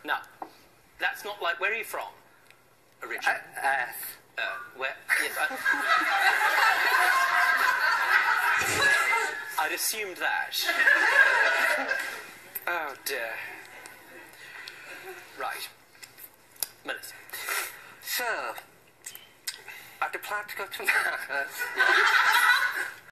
No. That's not like... Where are you from? Originally? Where... Yes, I'd assumed that. Oh, dear. Right. Melissa. So, I had planned to go to America.